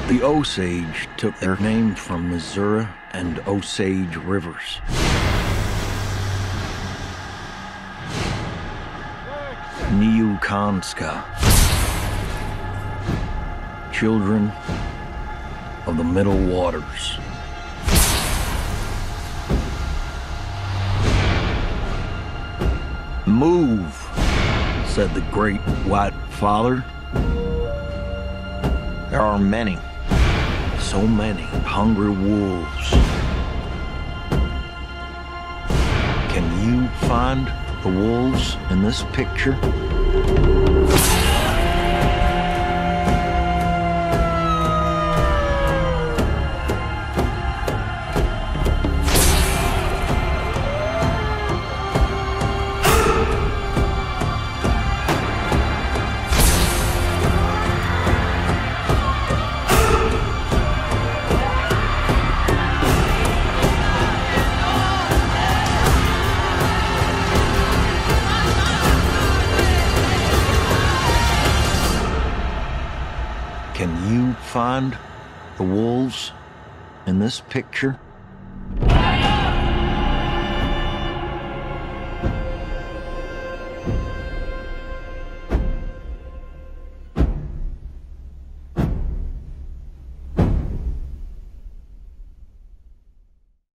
The Osage took their name from Missouri and Osage rivers. Niukanska, children of the Middle Waters. Move, said the great white father. There are many. So many hungry wolves. Can you find the wolves in this picture? Can you find the wolves in this picture?